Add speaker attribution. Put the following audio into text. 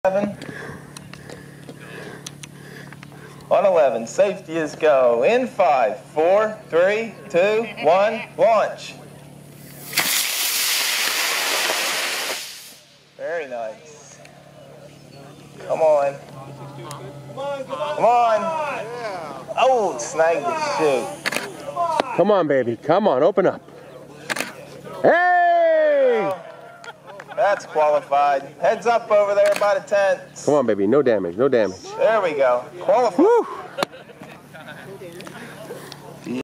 Speaker 1: On 11, safety is go. In 5, 4, 3, 2, 1, launch. Very nice. Come on. Come on. Oh, snagged the chute.
Speaker 2: Come on, baby. Come on, open up. Hey!
Speaker 1: That's qualified. Heads up over there by the tent.
Speaker 2: Come on, baby. No damage, no damage.
Speaker 1: There we go. Qualified.
Speaker 2: Woo!